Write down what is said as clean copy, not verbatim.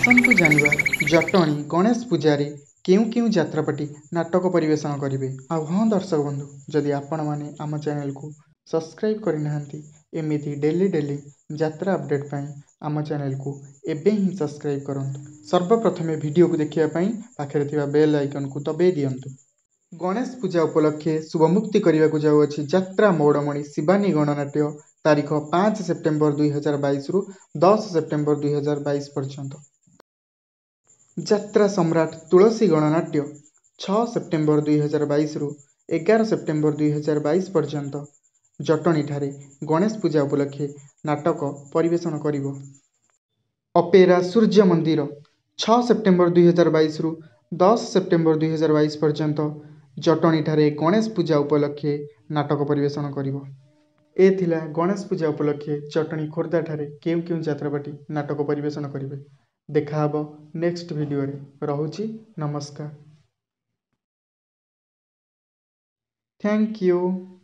ଆସନ୍ତୁ ଜାଣିବା ଜଟଣୀ ଗଣେଶ ପୂଜାରେ କେଉଁ କେଉଁ ଯାତ୍ରାପାର୍ଟି ନାଟକ ପରିବେଷଣ କରିବେ। ଆଉ ହଁ ଦର୍ଶକ ବନ୍ଧୁ, ଯଦି ଆପଣମାନେ ଆମ ଚ୍ୟାନେଲକୁ ସବସ୍କ୍ରାଇବ୍ କରିନାହାନ୍ତି, ଏମିତି ଡେଲି ଯାତ୍ରା ଅପଡେଟ୍ ପାଇଁ ଆମ ଚ୍ୟାନେଲକୁ ଏବେ ହିଁ ସବସ୍କ୍ରାଇବ୍ କରନ୍ତୁ। ସର୍ବପ୍ରଥମେ ଭିଡ଼ିଓକୁ ଦେଖିବା ପାଇଁ ପାଖରେ ଥିବା ବେଲ୍ ଆଇକନକୁ ଦବାଇ ଦିଅନ୍ତୁ। ଗଣେଶ ପୂଜା ଉପଲକ୍ଷେ ଶୁଭମୁକ୍ତି କରିବାକୁ ଯାଉଅଛି ଯାତ୍ରା ମୌଡ଼ମଣି ଶିବାନୀ ଗଣନାଟ୍ୟ ତାରିଖ 5 ସେପ୍ଟେମ୍ବର 2022ରୁ 10 ସେପ୍ଟେମ୍ବର 2022 ପର୍ଯ୍ୟନ୍ତ। ଯାତ୍ରା ସମ୍ରାଟ ତୁଳସୀ ଗଣନାଟ୍ୟ 6 ସେପ୍ଟେମ୍ବର 2022ରୁ 11 ସେପ୍ଟେମ୍ବର 2022 ପର୍ଯ୍ୟନ୍ତ ଜଟଣୀଠାରେ ଗଣେଶ ପୂଜା ଉପଲକ୍ଷେ ନାଟକ ପରିବେଷଣ କରିବ। ଅପେରା ସୂର୍ଯ୍ୟ ମନ୍ଦିର 6 ସେପ୍ଟେମ୍ବର 2022ରୁ 10 ସେପ୍ଟେମ୍ବର 2022 ପର୍ଯ୍ୟନ୍ତ ଜଟଣୀଠାରେ ଗଣେଶ ପୂଜା ଉପଲକ୍ଷେ ନାଟକ ପରିବେଷଣ କରିବ। ଏ ଥିଲା ଗଣେଶ ପୂଜା ଉପଲକ୍ଷେ ଜଟଣୀ ଖୋର୍ଦ୍ଧାଠାରେ କେଉଁ କେଉଁ ଯାତ୍ରାପାର୍ଟି ନାଟକ ପରିବେଷଣ କରିବେ। ଦେଖାହବ ନେକ୍ସଟ ଭିଡ଼ିଓରେ। ରହୁଛି ନମସ୍କାର। Thank you.